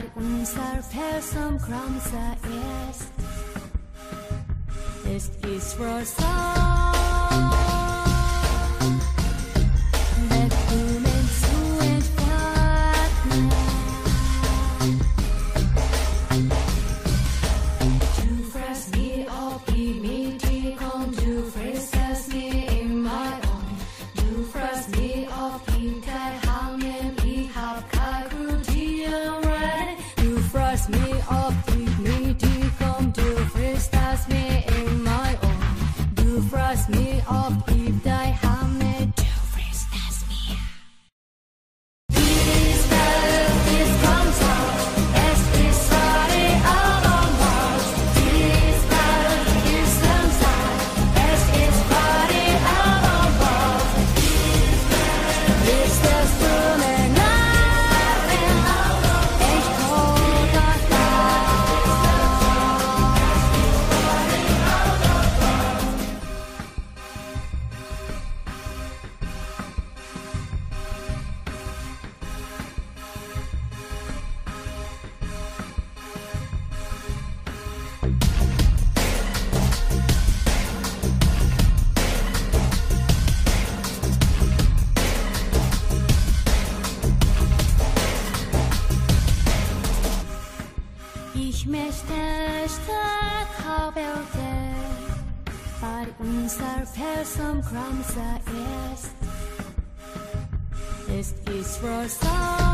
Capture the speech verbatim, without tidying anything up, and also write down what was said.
Bari unserfälsam kramsa ist. Es ist Rosa. Weg Blumen zu entfernen. Du fragst mich, ob ich mit dir komm, du fragst mich in mein Ohr. Du fragst mich, ob ich teilhaben, ich hab kein Kriterien. Du fragst mich, ob ich mit dir komm, du fragst mich in mein Ohr. Du fragst mich, ob ich teilhaben, du fragst mich. Dies Welt ist ganz hart, es ist Party am Markt. Dies Welt ist ganz hart, es ist Party am Markt. Ist das Brunnen echt kalt da? Ich möchte stark haben, weil unser Person kramsa ist. Es ist Rosa.